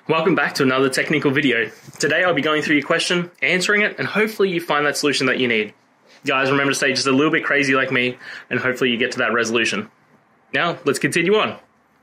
Welcome back to another technical video. Today I'll be going through your question, answering it, and hopefully you find that solution that you need. Guys, remember to stay just a little bit crazy like me, and hopefully you get to that resolution. Now, let's continue on.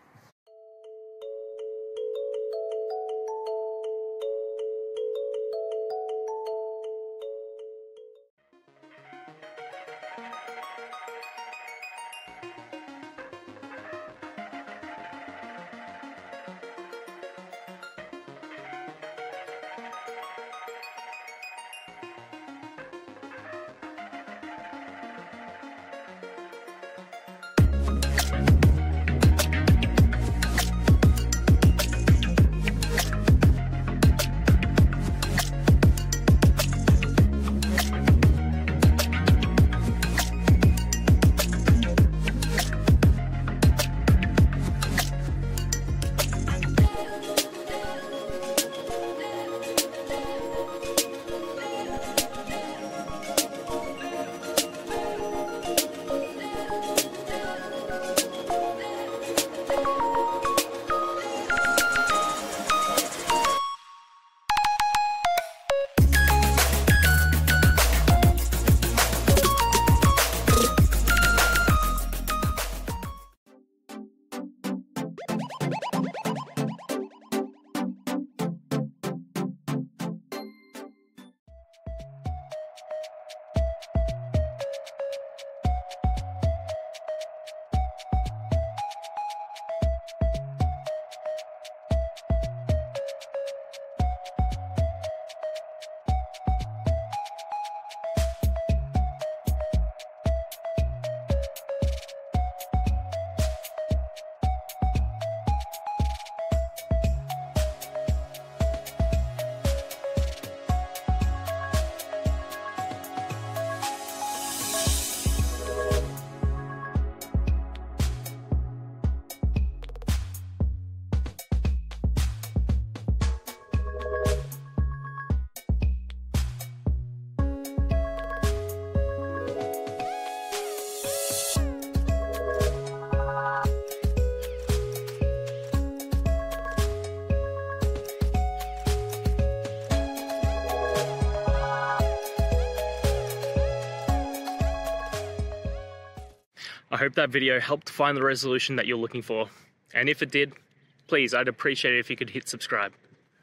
I hope that video helped find the resolution that you're looking for. And if it did, please, I'd appreciate it if you could hit subscribe.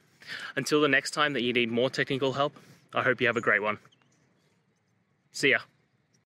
Until the next time that you need more technical help, I hope you have a great one. See ya.